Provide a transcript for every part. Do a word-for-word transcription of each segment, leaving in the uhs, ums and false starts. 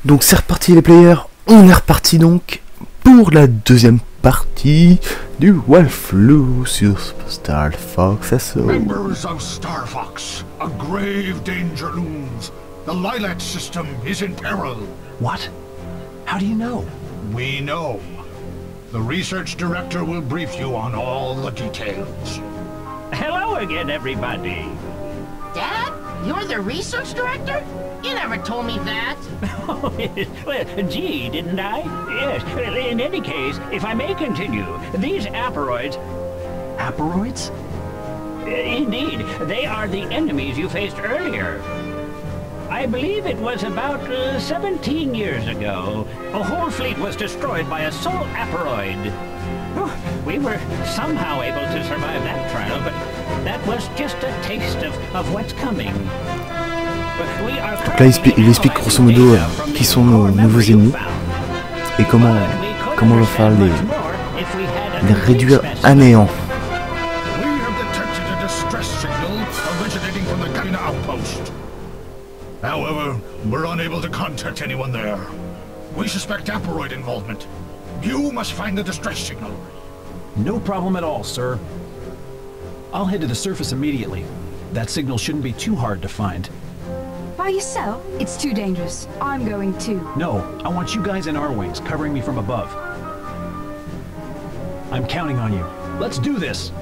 Donc c'est reparti les players, on est reparti donc pour la deuxième partie du Wolfloo sur Star Fox S O. Members of Star Fox, a grave danger looms. The Lilat system is in peril. What? How do you know? We know. The research director will brief you on all the details. Hello again, everybody. Dad? You're the research director? You never told me that. Well, gee, didn't I? Yes. In any case, if I may continue, these Aporoids... Aporoids? Indeed, they are the enemies you faced earlier. I believe it was about uh, seventeen years ago. A whole fleet was destroyed by a sole Aporoid. We were somehow able to survive that trial, but that was just a taste of, of what's coming. Donc là, il explique, il explique grosso modo euh, qui sont nos nouveaux ennemis et comment, comment on va faire les, les réduire à néant. We have detected a distress signal originating from the Gaina outpost. However, we're unable to contact anyone there. We suspect Aporoid involvement. You must find the distress signal. No problem at all, sir. I'll head to the surface immediately. That signal shouldn't be too hard to find. By yourself? It's too dangerous. I'm going too. No, I want you guys in our wings, covering me from above. I'm counting on you. Let's do this!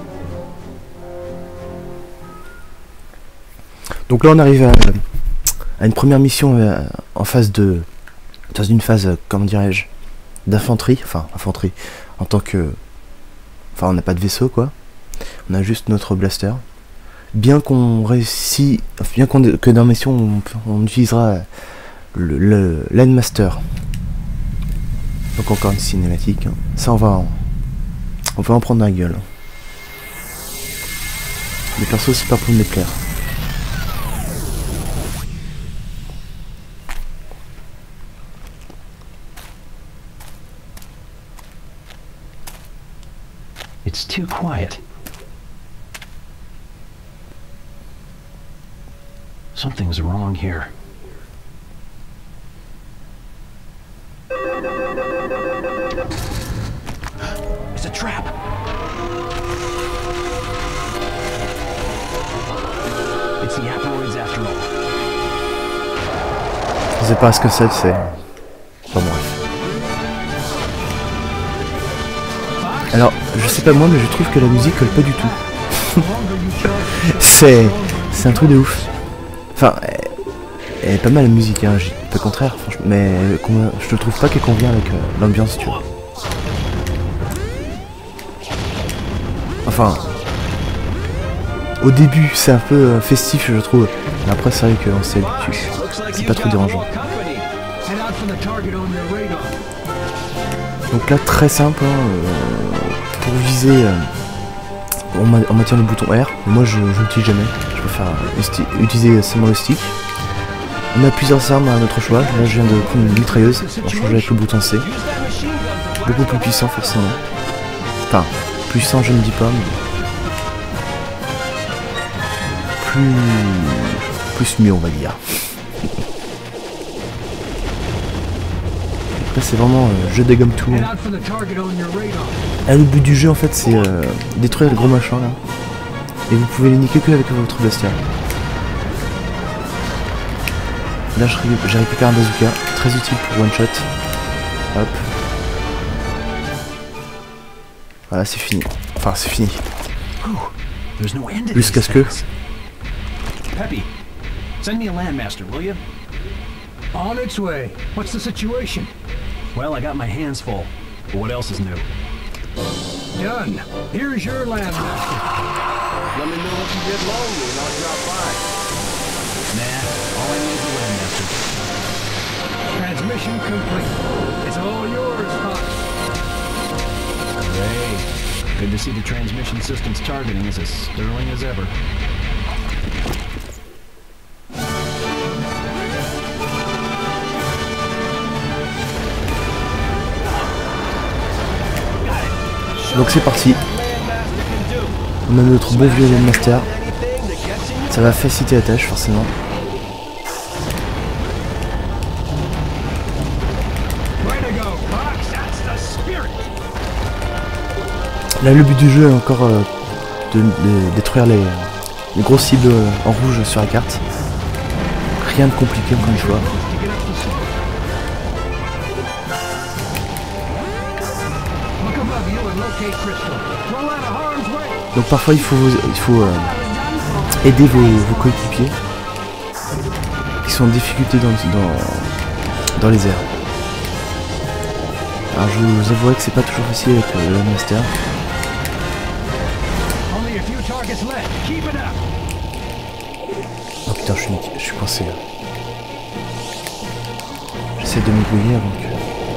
Donc là on arrive à, à une première mission euh, en phase de... dans une phase, euh, comment dirais-je, d'infanterie, enfin infanterie, en tant que... Enfin on n'a pas de vaisseau quoi, on a juste notre blaster. Bien qu'on réussit, bien qu'on que dans la mission on, on utilisera le, le Landmaster. Donc encore une cinématique, hein. Ça on va en, on va en prendre la gueule. Les persos c'est pas pour me déplaire. It's too quiet. Something's wrong here. It's a trap. It's the Aporoids after all. Je sais pas ce que c'est, c'est... Enfin bref. Alors, je sais pas moi, mais je trouve que la musique colle pas du tout. c'est... C'est un truc de ouf. Enfin, elle est pas mal la musique, hein, j'ai pas le contraire, franchement, mais je trouve pas qu'elle convient avec euh, l'ambiance, tu vois. Enfin, au début c'est un peu euh, festif, je trouve, mais après c'est vrai qu'on s'y habitue, c'est pas trop dérangeant. Donc là, très simple, hein, euh, pour viser, euh, on, ma on maintient le bouton R, mais moi je l'utilise jamais, je préfère euh, utiliser seulement le stick. On a plusieurs armes à notre choix, là je viens de prendre une mitrailleuse, on change avec le bouton C. Beaucoup plus puissant forcément. Enfin, puissant je ne dis pas, mais... Plus... Plus mieux on va dire. Après c'est vraiment euh, je dégomme tout. Hein. Ah, le but du jeu en fait c'est euh, détruire le gros machin là. Et vous pouvez les niquer que avec votre blaster. Là j'ai récupéré un bazooka, très utile pour one shot. Hop. Voilà c'est fini. Enfin c'est fini. Jusqu'à ce que... Peppy, send me a Landmaster, will you? On its way. What's the situation? Well, I got my hands full. But what else is new? Done. Here's your Landmaster. Let me know if you get lonely and I'll drop by. Nah, all I need is a Landmaster. Transmission complete. It's all yours, Fox. Great. Good to see the transmission system's targeting is as sterling as ever. Donc c'est parti. On a notre beau vieux Landmaster. Ça va faciliter la tâche forcément. Là, le but du jeu est encore euh, de, de détruire les, les grosses cibles euh, en rouge sur la carte. Rien de compliqué encore une fois. Donc parfois il faut, il faut euh, aider vos, vos coéquipiers qui sont en difficulté dans, dans, dans les airs. Alors je vous avouerai que c'est pas toujours facile avec euh, le master. Oh putain, je suis, je suis coincé là. J'essaie de m'ébrouiller avant que...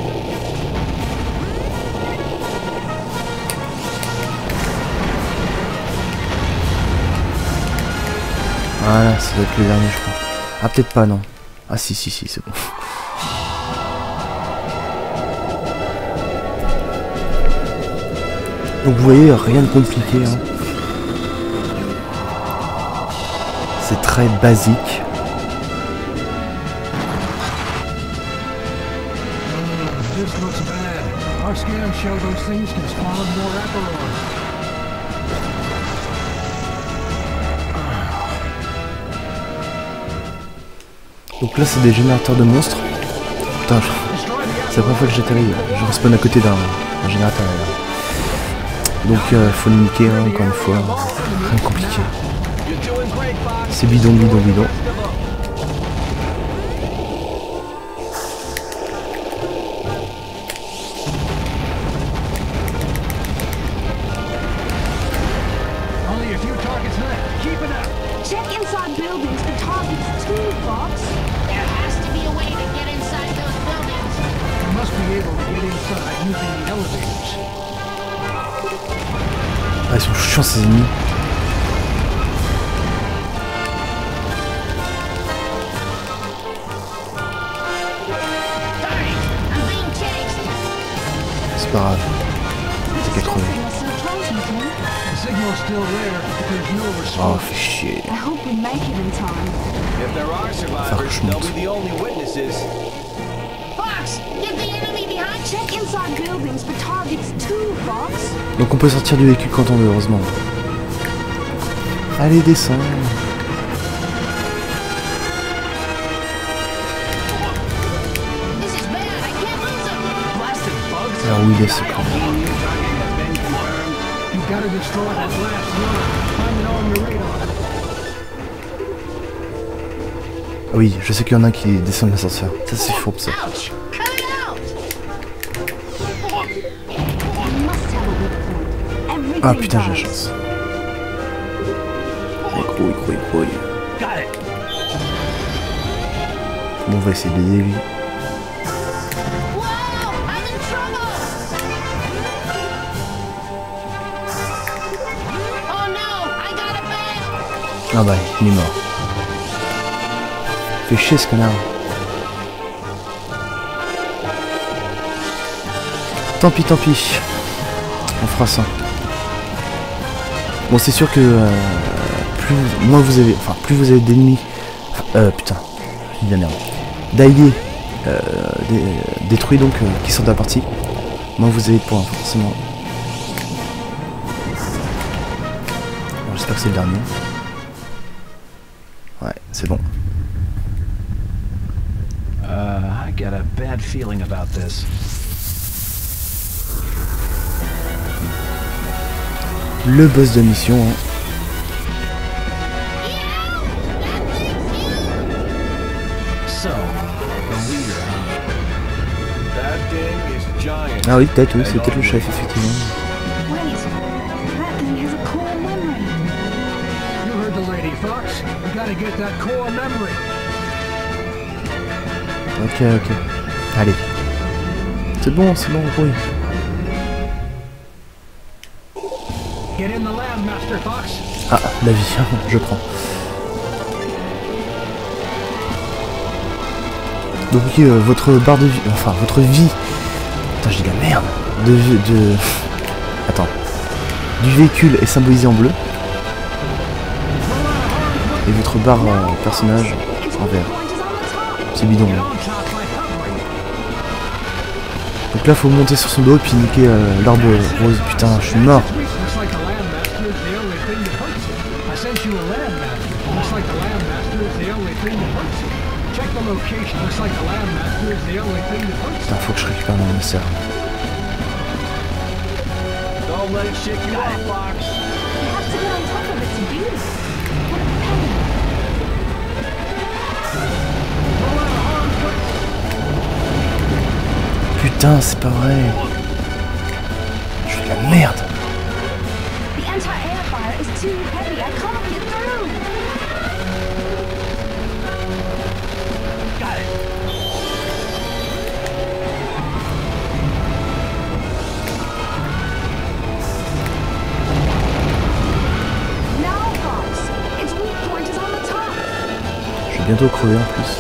Voilà, ça doit être le dernier je crois. Ah peut-être pas non. Ah si si si c'est bon. Donc vous voyez, rien de compliqué hein. C'est très basique. Donc là c'est des générateurs de monstres. Putain, je... c'est la première fois que j'atterris. Je respawn à côté d'un générateur. Donc euh, faut le niquer hein, encore une fois. Rien de compliqué. C'est bidon, bidon, bidon. Ah, ils sont chiants ces ennemis. C'est pas grave. C'est qu'à crever. Oh, fait chier. Faire que je monte. Donc on peut sortir du véhicule quand on veut, heureusement. Allez, descends. Alors où il est ce camp? Ah oui, je sais qu'il y en a qui descendent l'ascenseur. Ça c'est fourbe ça. Ah putain, j'ai la chance. Il grouille, grouille, grouille. Bon, on va essayer d'aider lui. Ah bah, il est mort. Fais chier ce connard. Tant pis, tant pis. On fera ça. Bon, c'est sûr que euh, plus moins vous avez, enfin plus vous avez d'ennemis, euh, putain, je dis de la merde, d'alliés euh, dé, détruits donc euh, qui sont de la partie, moins vous avez de points forcément. Bon, j'espère que c'est le dernier. Ouais, c'est bon. Uh, I got a bad feeling about this. Le boss de mission. Hein. Ah oui, peut-être, oui, c'est peut-être le chef, effectivement. Ok, ok. Allez. C'est bon, c'est bon, oui. Ah, la vie, je prends. Donc ok, euh, votre barre de vie, enfin votre vie, putain je dis la merde, de, de, attends, du véhicule est symbolisée en bleu, et votre barre euh, personnage en vert. C'est bidon. Là. Donc là faut monter sur son dos et puis niquer euh, l'arbre rose. Putain, je suis mort. Putain, faut que je récupère mon master. Don't let it shake you off, Fox. You have to get on top of it to do this. What a pain. Putain, c'est pas vrai. Je suis de la merde. The anti-air fire is too heavy. I can't get through. Got it. Now, Fox. Its weak point is on the top. Je vais bientôt crever en plus.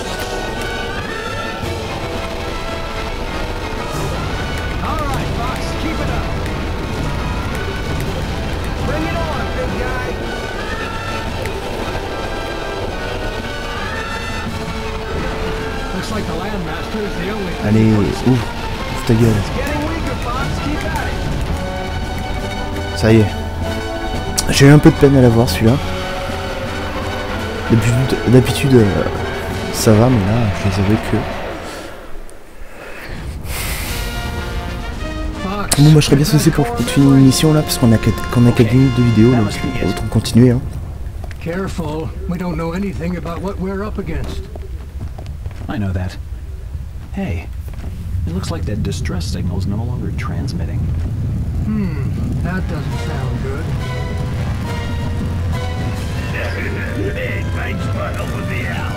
All right, Fox, keep it up. Bring it on, big guy. Looks like the Landmaster is the only thing. Allez, ouvre. Ouvre ta gueule. Getting weaker, Fox. Keep at it. Ça y est. J'ai eu un peu de peine à l'avoir celui-là. D'habitude, d'habitude, euh, ça va, mais là, je les avais que. Fox. Bon, moi je serais bien censé pour continuer une mission là, parce qu'on a qu'on a quatre minutes de vidéo, donc autant continuer. Hein. Careful. We don't know anything about what we're up against. I know that. Hey, it looks like that distress signal is no longer transmitting. Hmm, that doesn't sound good. Hey, thanks for helping me out.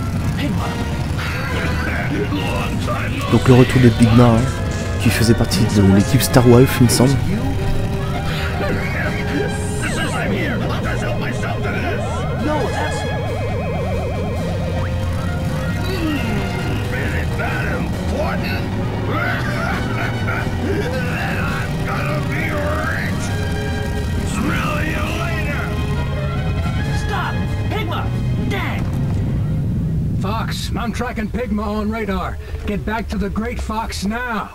Long time no Donc le retour de Pigma, hein, qui faisait partie de l'équipe Star Wolf, il me semble. This is I'm here. I'll just help myself to this. No, that's... Really that important? Then I'm gonna be rich. Smell you later. Stop! Pigma! Dang! Fox, I'm tracking Pigma on radar. Get back to the Great Fox now.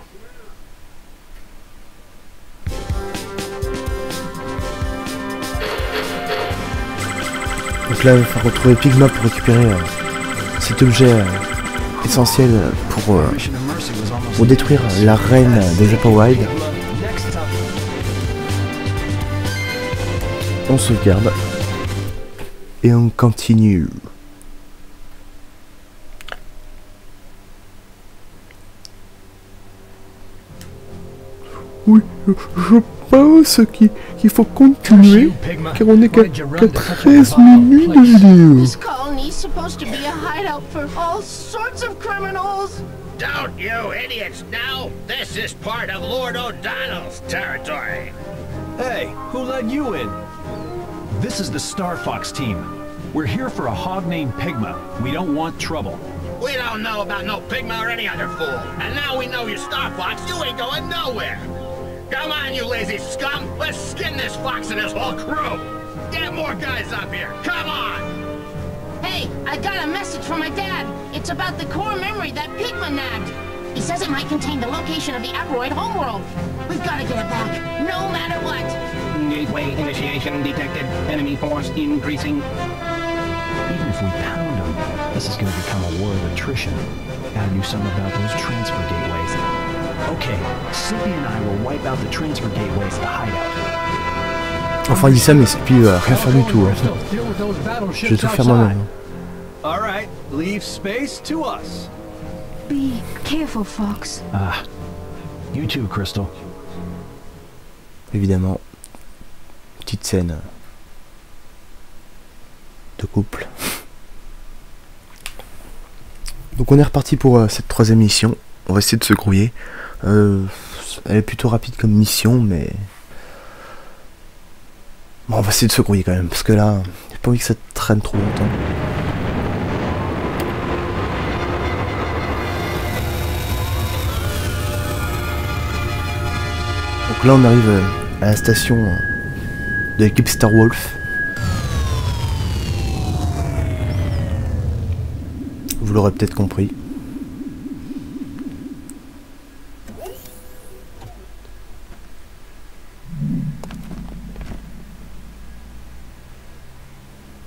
Donc là, il va falloir retrouver Pigma pour récupérer euh, cet objet euh, essentiel pour, euh, pour détruire la reine des Upperwild. On sauvegarde. Et on continue. Oui, je pense qu'il qu'il faut continuer, car on est qu'à qu'à treize minutes de vidéo. This colony's supposed to be a hideout for all sorts of criminals. Don't you idiots know? This is part of Lord O'Donnell's territory. Hey, who let you in? This is the Star Fox team. We're here for a hog named Pigma. We don't want trouble. We don't know about no Pigma or any other fool. And now we know you're Star Fox, you ain't going nowhere. Come on, you lazy scum. Let's skin this fox and his whole crew. Get more guys up here. Come on. Hey, I got a message from my dad. It's about the core memory that Pigma nabbed. He says it might contain the location of the Aperoid homeworld. We've got to get it back, no matter what. Gateway initiation detected. Enemy force increasing. Even if we pound them, this is going to become a war of attrition. Gotta do something about those transfer gateways. Okay, Slippy and I will wipe out the transfer gateways to hideout. Enfin, il dit ça, mais c'est puis euh, rien faire du tout. Hein. Je vais tout faire moi-même. All right, leave space to us. Be careful, Fox. Ah, you too, Crystal. Évidemment, petite scène de couple. Donc on est reparti pour euh, cette troisième mission. On va essayer de se grouiller. Euh, elle est plutôt rapide comme mission, mais bon, on va essayer de se grouiller quand même, parce que là, j'ai pas envie que ça traîne trop longtemps. Donc là, on arrive à la station de l'équipe Star Wolf. Vous l'aurez peut-être compris.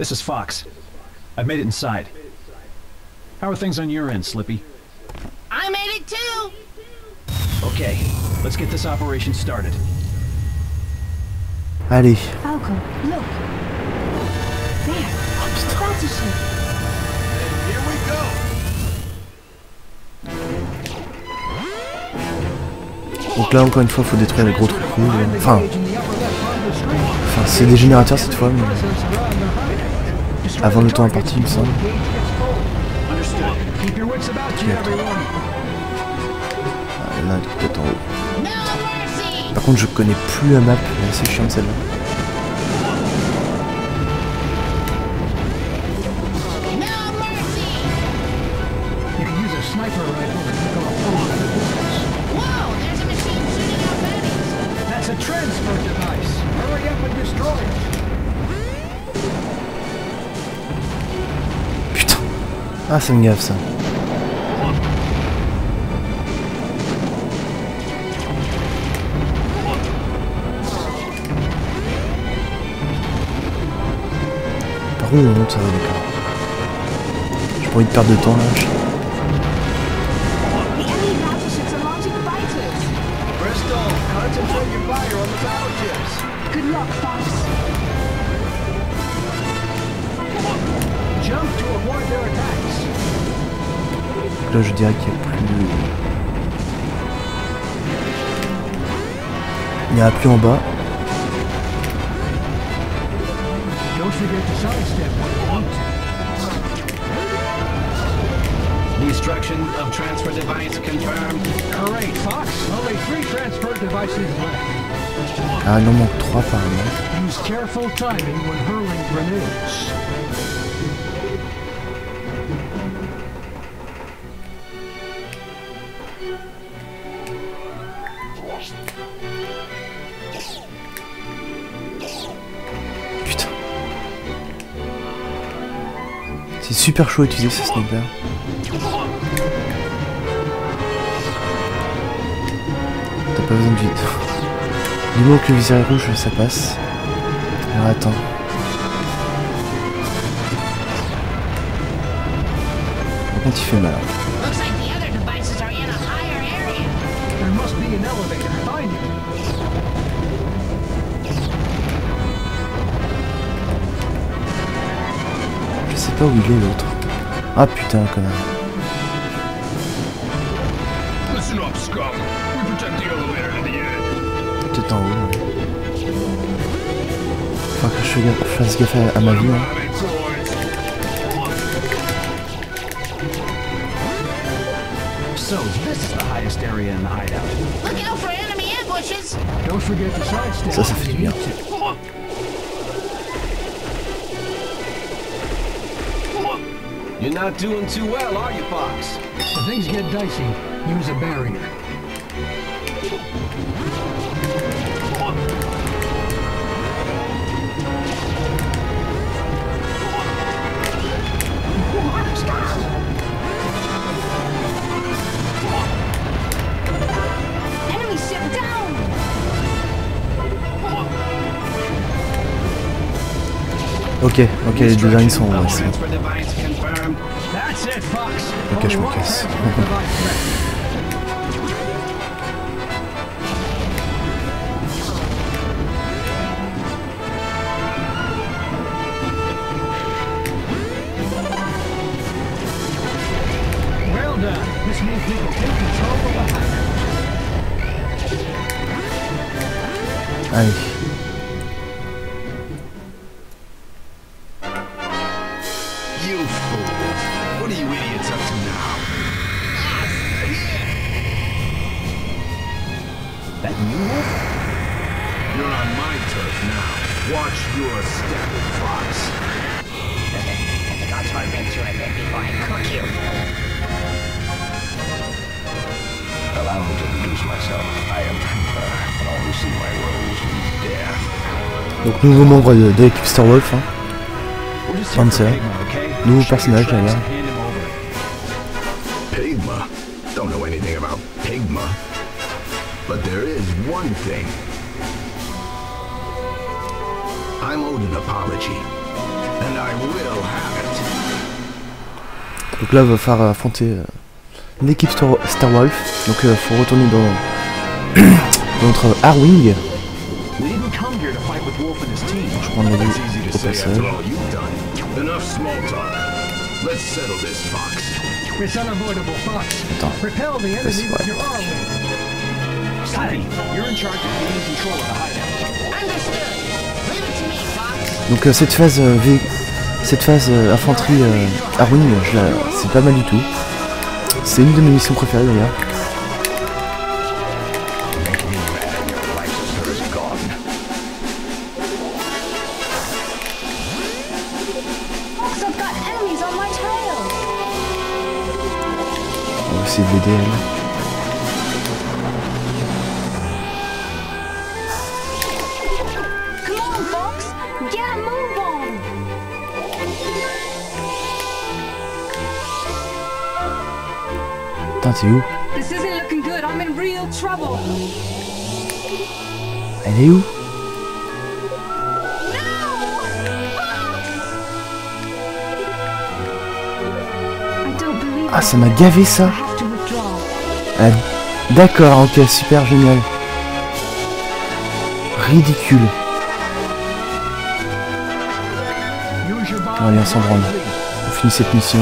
This is Fox. I've made it inside. How are things on your end, Slippy? I made it too! Okay, let's get this operation started. Allez. Falco, look. There. That's a ship. Here we go! Donc là encore une fois faut détruire les gros trucs rouges. Enfin, enfin c'est des générateurs cette fois, mais avant le temps imparti il me semble. Ah, il y en a un peut-être en haut. Par contre je connais plus la map, c'est chiant celle-là. Putain. Ah ça me gaffe ça. Par où on monte ça va d'accord. J'ai pas envie de perdre de temps là. Je... Good luck, Fox. Jump to avoid their attacks. Là je dirais qu'il n'y a plus... Il n'y a plus en bas. Don't forget to sidestep when you want to. Destruction of transfer device confirmed. Great, Fox. Only three transfer devices left. Ah il en manque trois apparemment. Use careful timing when hurling grenades. Putain. C'est super chaud à utiliser ce sniper. T'as pas besoin de vide. Du moment que le viseur est rouge, ça passe. Alors attends. Par contre, il fait mal. Looks like the other devices are in a higher area. There must be an elevator. Find it. Je sais pas où il est l'autre. Ah putain, connard. Listen up, scum. We protect the elevator to the end. Peut-être en haut. Ouais. Faut que je fasse gaffe à, à ma vie. Hein. So, this is the highest area in the hideout. Look out for enemy ambushes! Don't forget to sidestep. Ça, ça fait du bien. You're not doing too well, are you, Fox? If things get dicey, use a barrier. Enemy ship down! Ok, ok, les deux derniers sont en haut. c'est bon. Transfer device confirmed. That's it, Fox. Ok, je me Only one casse. transfer device left. Well done. This means we can take control of the hideout. Allez. You fools. What are you idiots up to now? That you, Wolf? You're on my turf now. Watch your step, Fox. I'll torment you a bit before I cook you. Allow me to introduce myself. I am Trooper, and all who see my roles meet death. Donc nouveau membre de, de l'équipe Star Wolf. Hein. We're just here Panzer. for Pigma, okay? Nouveau Show your personnage tracks d'ailleurs. and hand him over. Pigma? Don't know anything about Pigma. But there is one thing. I'm owed an apology. Donc là, on va faire affronter euh, une équipe Star, Star Wolf. Donc il euh, faut retourner dans, dans notre Arwing. Je prends la vue au passage. Attends, vas-y, ouais. Donc euh, cette phase euh, v... cette phase euh, infanterie euh, Arwing, je la... c'est pas mal du tout. C'est une de mes missions préférées d'ailleurs. On va essayer de l'aider elle. Putain, t'es où? Elle est où? Ah, ça m'a gavé ça. Ah, d'accord, ok, super génial. Ridicule. Allez, on s'en branle. On finit cette mission.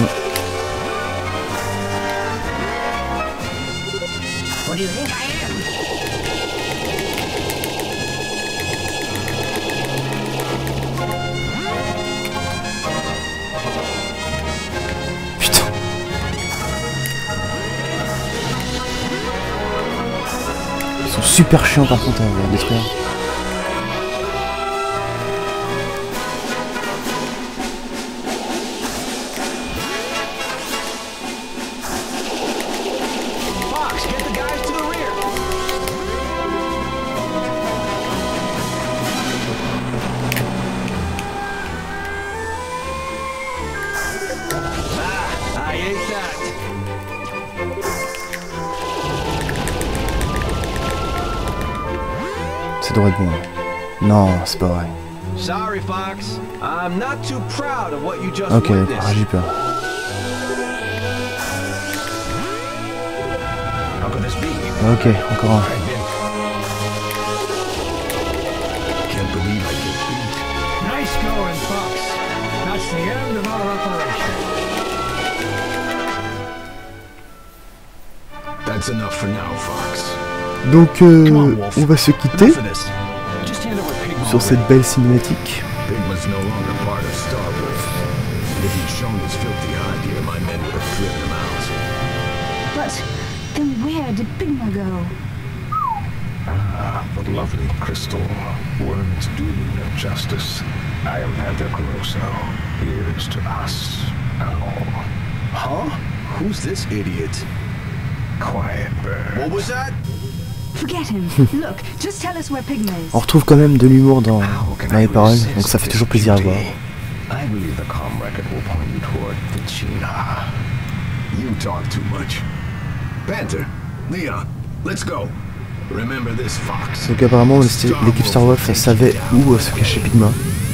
Putain. Ils sont super chiants par contre à détruire. Ça devrait être bon. Non, c'est pas vrai. Ok, ah, j'ai peur. Ok, encore un. Nice going, Fox. That's the end of our operation. That's enough for now, Fox. Donc euh, on va se quitter sur cette belle cinématique. Pigma's no longer part of Star Wolf. If he'd shown his filthy hide here, my men would have cleared him out. But then where did Pigma go? Ah, the lovely crystal. Words do no justice. I am Panther Colosso. Here's to us. Owl. Huh? Who's this idiot? Quiet bird. What was that? Forget him. Look, just tell us where Pigma is. On retrouve quand même de l'humour dans, dans les paroles, donc ça fait toujours plaisir à voir. I believe the comm record will point you toward Ticina. You talk too much. Panther, Leon, let's go. Remember this, Fox. Donc apparemment l'équipe Star Wolf savait où se cachait Pigma.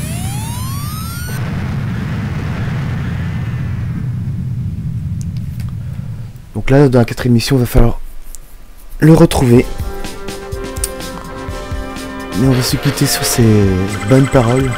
Donc là, dans la quatrième mission, il va falloir le retrouver. Mais on va se quitter sur ces bonnes paroles.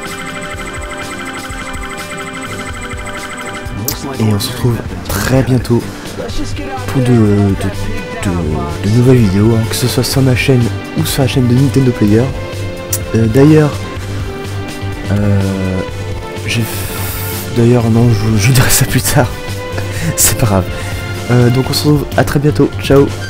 Et on se retrouve très bientôt pour de, de, de, de nouvelles vidéos, hein, que ce soit sur ma chaîne ou sur la chaîne de Nintendo Player. Euh, D'ailleurs, euh, j'ai... D'ailleurs, non, je, je dirai ça plus tard. C'est pas grave. Euh, donc on se retrouve à très bientôt. Ciao.